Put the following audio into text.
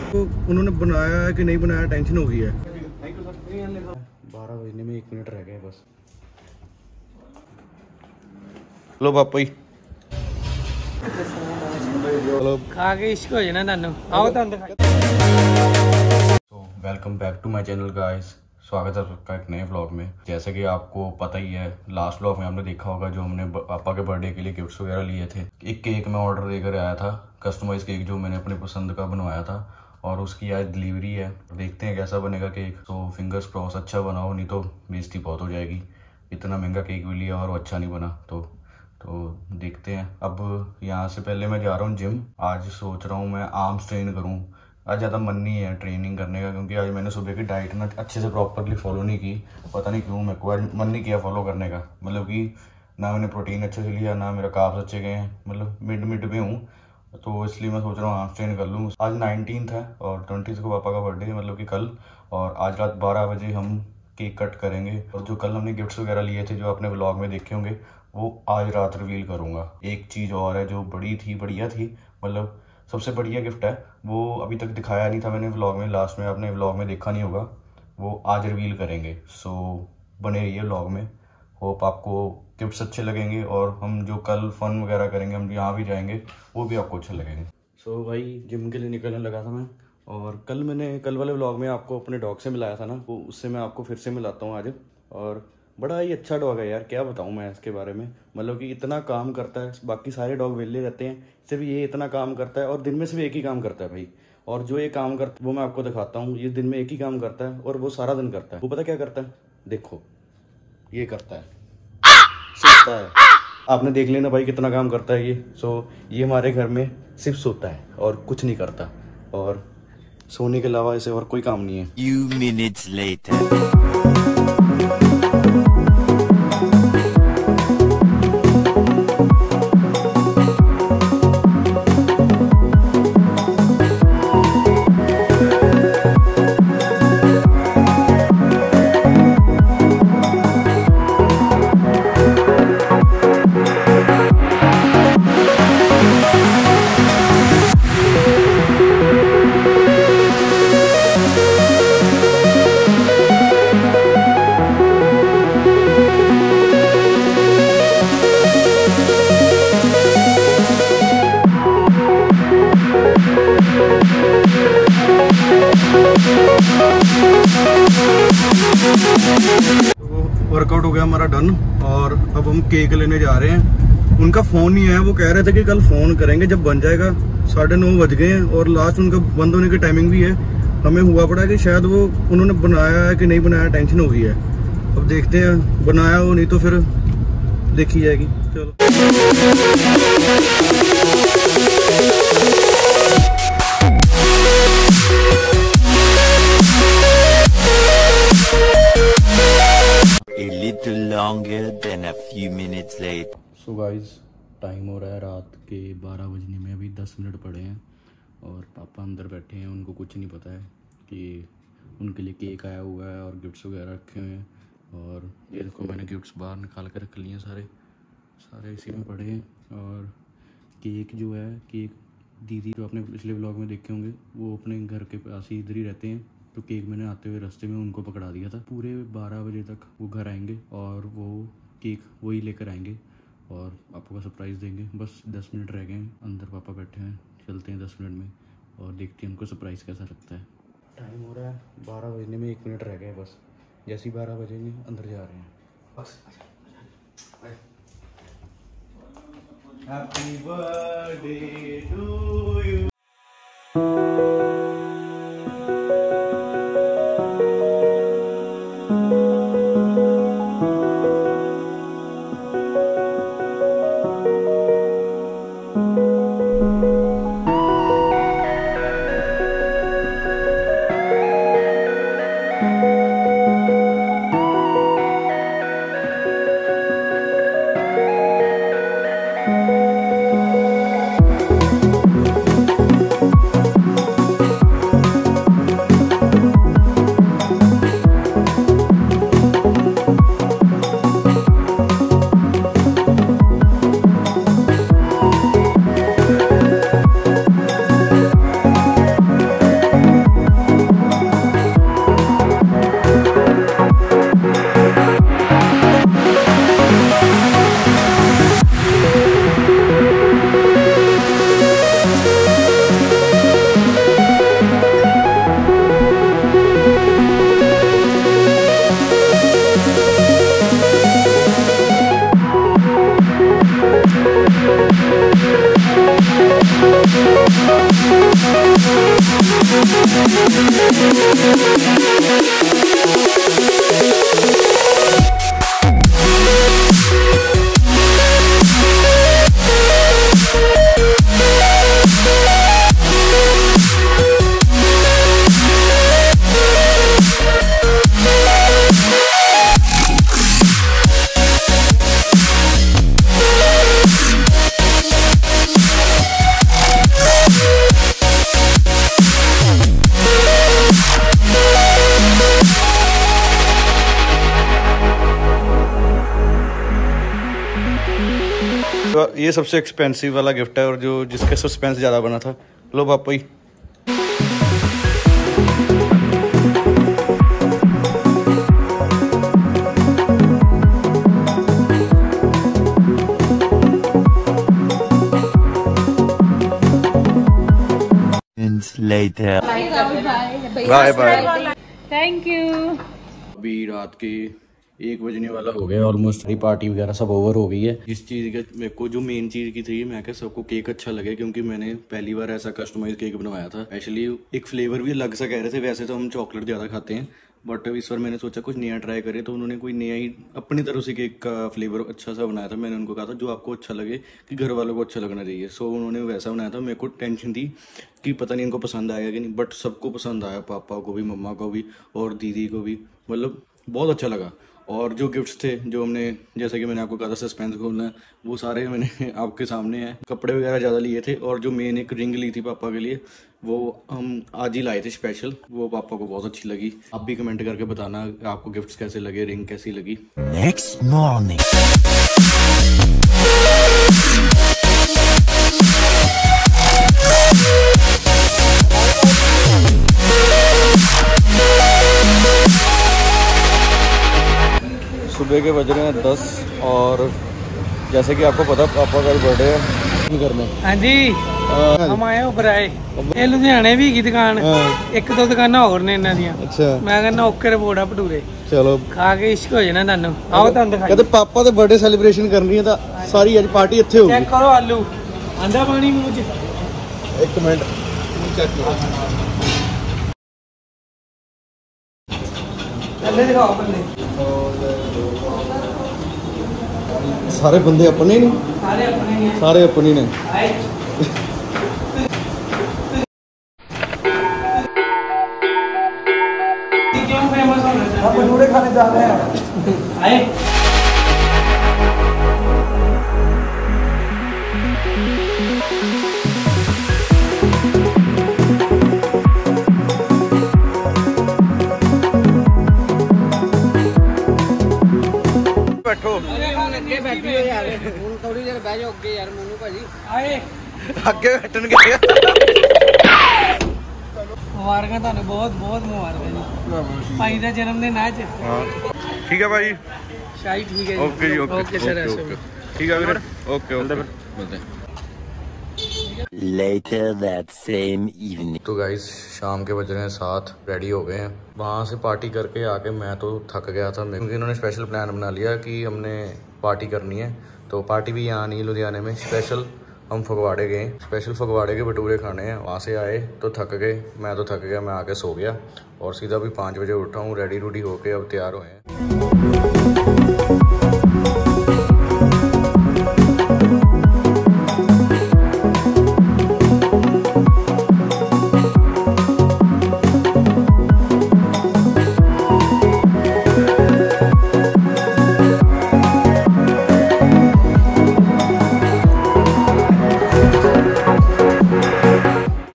तो उन्होंने बनाया है कि नहीं बनाया, टेंशन हो गई है। 12 बजने में 1 मिनट रह गए बस। लो पापा जी, चलो खा के इश्क हो जाना तानू। आओ तानू दिखाई। तो welcome back to my channel guys. स्वागत है आपका एक नए व्लॉग में। जैसे कि आपको पता ही है, लास्ट व्लॉग में आपने देखा होगा जो हमने पापा के बर्थडे के लिए गिफ्ट्स वगैरह लिए थे। एक केक मैं ऑर्डर देकर आया था, कस्टमाइज केक जो मैंने अपने पसंद का बनवाया था, और उसकी आज डिलीवरी है। देखते हैं कैसा बनेगा केक। तो फिंगर्स क्रॉस अच्छा बना हो, नहीं तो बेइज्जती बहुत हो जाएगी। इतना महंगा केक भी लिया और वो अच्छा नहीं बना तो देखते हैं। अब यहाँ से पहले मैं जा रहा हूँ जिम। आज सोच रहा हूँ मैं आर्म्स ट्रेन करूँ। आज ज़्यादा मन नहीं है ट्रेनिंग करने का, क्योंकि आज मैंने सुबह की डाइट ना अच्छे से प्रॉपरली फॉलो नहीं की। पता नहीं क्यों, मेरे को आज मन नहीं किया फॉलो करने का। मतलब कि ना मैंने प्रोटीन अच्छे से लिया, ना मेरा कार्ब्स अच्छे गए हैं। मतलब मिड पे हूँ, तो इसलिए मैं सोच रहा हूँ आर्म्स ट्रेन कर लूँ। आज 19 है और 20 को पापा का बर्थडे है, मतलब कि कल। और आज रात 12 बजे हम केक कट करेंगे। और जो कल हमने गिफ्ट्स वगैरह लिए थे, जो आपने व्लॉग में देखे होंगे, वो आज रात रिवील करूँगा। एक चीज़ और है जो बढ़िया थी, मतलब सबसे बढ़िया गिफ्ट है, वो अभी तक दिखाया नहीं था मैंने व्लॉग में। लास्ट में आपने व्लॉग में देखा नहीं होगा, वो आज रिवील करेंगे। सो बने रहिए व्लॉग में। होप आपको गिफ्ट्स अच्छे लगेंगे, और हम जो कल फन वगैरह करेंगे, हम यहाँ भी जाएंगे, वो भी आपको अच्छे लगेंगे। सो भाई जिम के लिए निकलने लगा था मैं। और कल वाले व्लॉग में आपको अपने डॉग से मिलाया था ना, वो उससे मैं आपको फिर से मिलाता हूँ आज। और बड़ा ही अच्छा डॉग है यार, क्या बताऊँ मैं इसके बारे में। मतलब कि इतना काम करता है, बाकी सारे डॉग वेले रहते हैं, सिर्फ ये इतना काम करता है, और दिन में सिर्फ एक ही काम करता है भाई। और जो ये काम करता है वो मैं आपको दिखाता हूँ। ये दिन में एक ही काम करता है और वो सारा दिन करता है। वो पता क्या करता है? देखो, ये करता है, सोता है। आपने देख लेना भाई कितना काम करता है ये। ये हमारे घर में सिर्फ सोता है और कुछ नहीं करता, और सोने के अलावा इसे और कोई काम नहीं है। Few minutes later. वर्कआउट हो गया हमारा डन, और अब हम केक लेने जा रहे हैं। उनका फ़ोन नहीं है, वो कह रहे थे कि कल फ़ोन करेंगे जब बन जाएगा। 9:30 बज गए हैं और लास्ट उनका बंद होने की टाइमिंग भी है। हमें हुआ पड़ा कि शायद वो उन्होंने बनाया है कि नहीं बनाया, टेंशन हो गई है। अब देखते हैं, बनाया हो, नहीं तो फिर देखी जाएगी। चलो A little longer than a few minutes later. So guys, time हो रहा है रात के 12 बजने में, अभी 10 मिनट पड़े हैं, और पापा अंदर बैठे हैं। उनको कुछ नहीं पता है कि उनके लिए केक आया हुआ है और गिफ्ट्स वगैरह रखे हुए हैं। और ये देखो, मैंने गिफ्ट्स बाहर निकाल कर रख लिए हैं, सारे इसी में पड़े हैं। और केक जो है, केक दीदी जो आपने पिछले व्लॉग में देखे होंगे, वो अपने घर के पास ही इधर ही रहते हैं। तो केक मैंने आते हुए रास्ते में उनको पकड़ा दिया था। पूरे 12 बजे तक वो घर आएंगे और वो केक वही लेकर आएंगे और आपको का सरप्राइज़ देंगे। बस 10 मिनट रह गए हैं, अंदर पापा बैठे हैं, चलते हैं 10 मिनट में और देखते हैं उनको सरप्राइज़ कैसा लगता है। टाइम हो रहा है 12 बजने में 1 मिनट रह गए बस। जैसे ही 12 बजेंगे अंदर जा रहे हैं बस। Happy birthday to you. ये सबसे एक्सपेंसिव वाला गिफ्ट है और जो जिसके सस्पेंस ज़्यादा बना था। लो पापा ही। Later. Bye bye. Thank you. अभी रात के 1 बजने वाला हो गया ऑलमोस्ट। पार्टी वगैरह सब ओवर हो गई है। इस चीज़ के मेरे को जो मेन चीज़ की थी, मैं क्या सबको केक अच्छा लगे, क्योंकि मैंने पहली बार ऐसा कस्टमाइज केक बनवाया था। एक्चुअली एक फ्लेवर भी अलग सा कह रहे थे, वैसे तो हम चॉकलेट ज़्यादा खाते हैं, बट इस बार मैंने सोचा कुछ नया ट्राई करें, तो उन्होंने कोई नया ही अपनी तरफ से केक का फ्लेवर अच्छा सा बनाया था। मैंने उनको कहा था जो आपको अच्छा लगे, कि घर वालों को अच्छा लगना चाहिए। सो उन्होंने वैसा बनाया था। मेरे को टेंशन थी कि पता नहीं इनको पसंद आएगा कि नहीं, बट सबको पसंद आया, पापा को भी, मम्मा को भी और दीदी को भी, मतलब बहुत अच्छा लगा। और जो गिफ्ट्स थे जो हमने, जैसे कि मैंने आपको कहा था सस्पेंस खोलना है, वो सारे मैंने आपके सामने हैं। कपड़े वगैरह ज़्यादा लिए थे, और जो मेन एक रिंग ली थी पापा के लिए, वो हम आज ही लाए थे स्पेशल। वो पापा को बहुत अच्छी लगी। आप भी कमेंट करके बताना आपको गिफ्ट्स कैसे लगे, रिंग कैसी लगी। Next morning. सुबह के बज रहे हैं 10 और जैसे कि आपको पता पापा का बर्थडे है करने। हाँ जी, हम आए ऊपर आए। ये लुधियाने भी की दुकान, एक दो दुकाना और ने इन्हां दियां। अच्छा, मैं कहना ओके रिपोर्ट आ भटूरे। चलो खा के इश्क हो जाना तुहानू। आओ तुहानू दिखाई। कहते पापा दे बर्थडे सेलिब्रेशन करनी है, तो सारी आज पार्टी इत्थे होगी। चेक करो आलू आंदा पानी मूंह च। एक मिनट चेक करो। अल्ले दिखाओ बंदे। सारे बंदे अपने ने, सारे अपने ने। क्यों फेमस होना चाहिए? हम भटूरे खाने जा रहे हैं। आए बैठो। अगे बैठी हो यार, ਹੁਣ थोड़ी देर ਬਹਿ ਜਾਓ ਅੱਗੇ ਯਾਰ। ਮੋਨੂ ਭਾਜੀ ਆਏ ਅੱਗੇ ਬੈਠਣਗੇ। ਮੁਬਾਰਕਾਂ ਤੁਹਾਨੂੰ, ਬਹੁਤ ਬਹੁਤ ਮੁਬਾਰਕਾਂ ਜੀ। ਭਾਈ ਦਾ ਜਨਮ ਦਿਨ ਅੱਜ। ਹਾਂ ਠੀਕ ਹੈ ਭਾਈ। ਸ਼ਾਹੀ ਠੀਕ ਹੈ ਜੀ। ਓਕੇ ਜੀ ਓਕੇ ਸਰ। ਠੀਕ ਹੈ ਵੀਰ। ਓਕੇ ਓਕੇ ਮਿਲਦੇ हैं। Later that same evening. तो गाइस शाम के बज रहे हैं 7, रेडी हो गए हैं। वहाँ से पार्टी करके आके मैं तो थक गया था, क्योंकि इन्होंने स्पेशल प्लान बना लिया कि हमने पार्टी करनी है। तो पार्टी भी यहाँ नहीं, लुधियाने में स्पेशल हम फगवाड़े गए। स्पेशल फगवाड़े के भटूरे खाने हैं। वहाँ से आए तो थक गए, मैं तो थक गया, मैं आके सो गया। और सीधा भी 5 बजे उठा हूँ, रेडी रूडी होके अब तैयार हुए हैं।